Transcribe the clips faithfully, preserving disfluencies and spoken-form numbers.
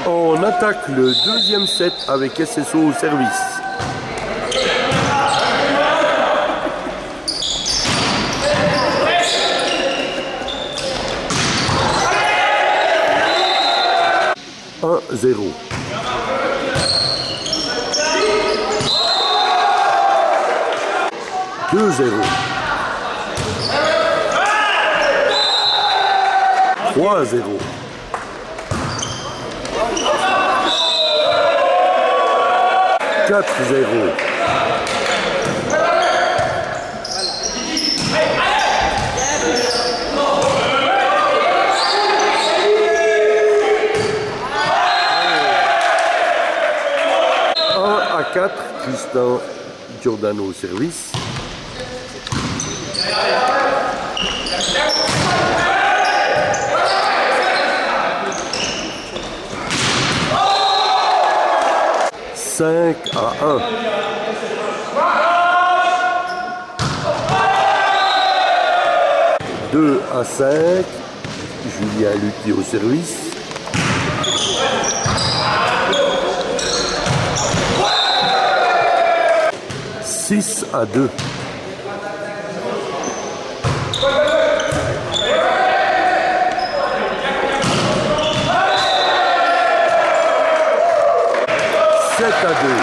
On attaque le deuxième set avec S S O au service. un zéro. deux zéro. trois zéro. quatre zéro. un à quatre, Tristan Giordano au service. cinq à un. deux à cinq. Julien Lutti au service. six à deux. sept à deux.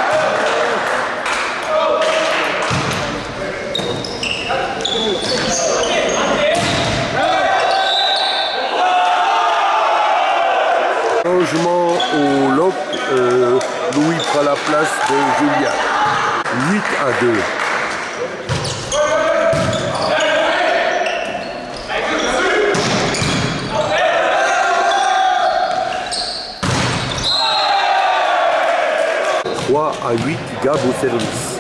Changement au lock, euh, Louis prend la place de Julien. huit à deux. trois à huit, Gab au service.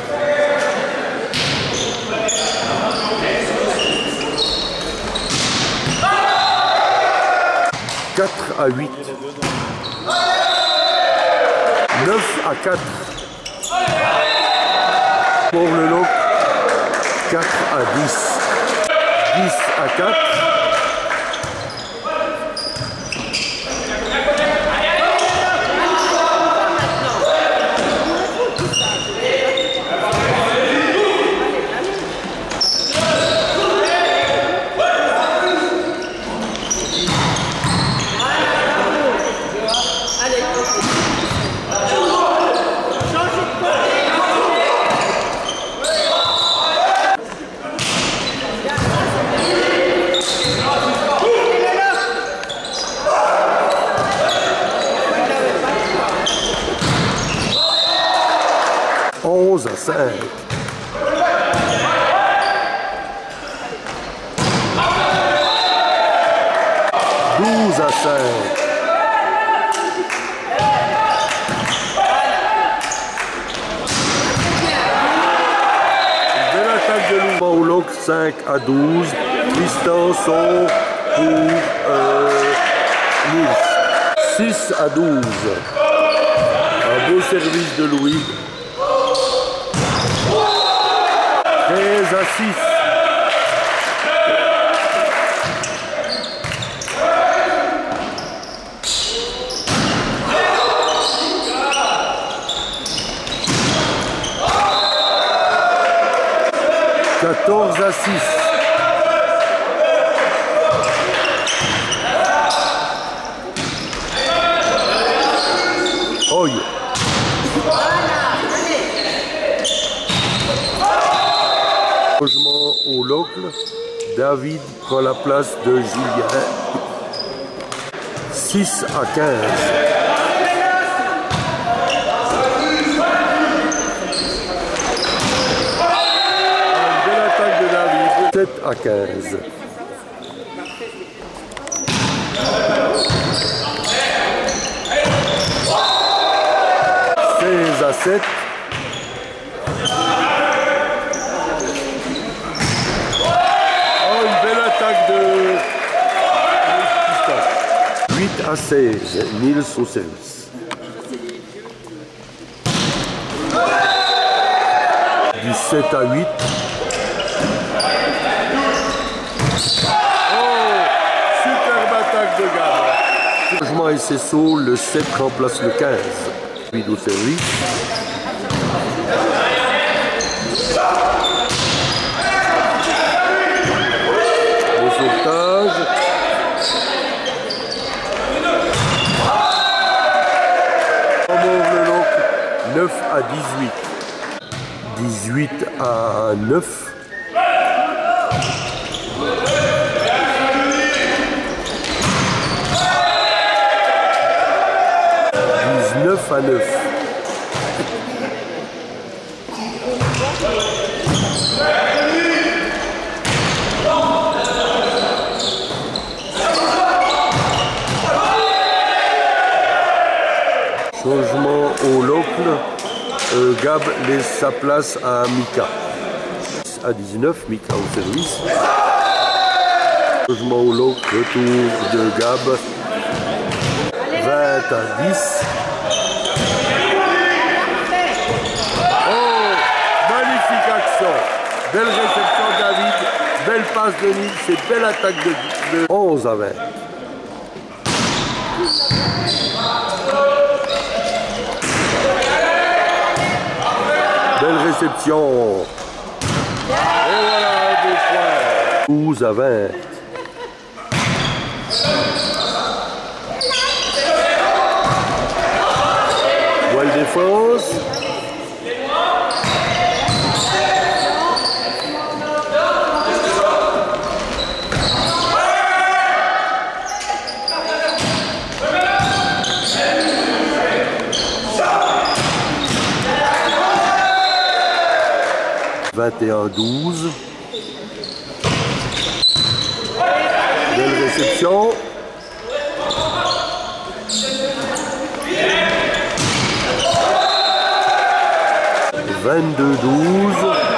quatre à huit. neuf à quatre. Pour le lock, quatre à dix. dix à quatre. onze à cinq. douze à cinq. Belle attaque de Louis. Au lock, cinq à douze. Tristan sort pour euh, Nils. six à douze. Un beau service de Louis. treize à six. quatorze à six. Oh yeah. Changement au locle, David prend la place de Julien. six à quinze. Une belle attaque de David. sept à quinze. seize à sept. huit à seize, Nils au service. dix-sept à huit. Oh, superbe attaque de Gab. Changement S S O, le sept remplace le quinze. Vide au service. Au sauvetage. neuf à dix-huit. dix-huit à neuf. dix-neuf à neuf. Changement au locle, euh, Gab laisse sa place à Mika. À dix-neuf, Mika au service. Changement au locle, retour de Gab. vingt à dix. Oh, magnifique action. Belle réception de David, belle passe de Nils, c'est belle attaque de, de onze à vingt. Belle réception. Et voilà un beau point. douze à vingt. Voile défense. vingt et un douze. Belle réception. vingt-deux douze.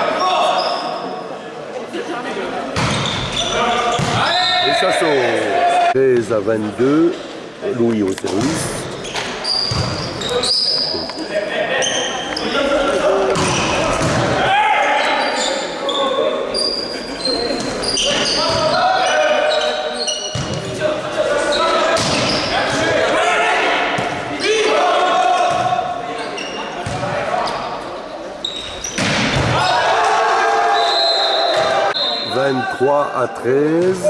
Et ça saute. treize à vingt-deux. Louis au service. vingt-trois à treize.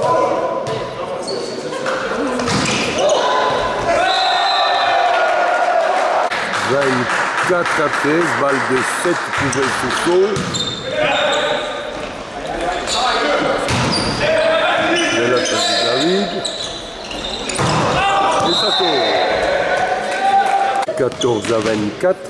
vingt-quatre à treize, balle de sept pouvait sous saut. Et là, c'est David. Et ça tourne. quatorze à vingt-quatre.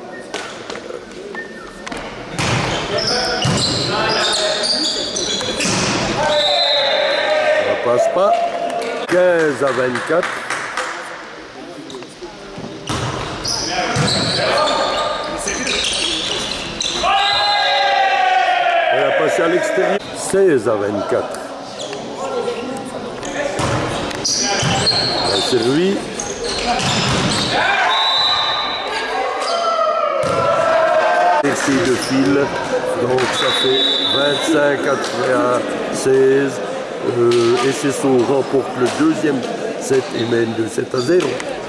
Passe pas. quinze à vingt-quatre. Elle a passé à l'extérieur. seize à vingt-quatre. Elle servi. Essai de fil. Donc ça fait vingt-cinq à seize. Euh, S S O remporte le deuxième set et mène de sept à zéro.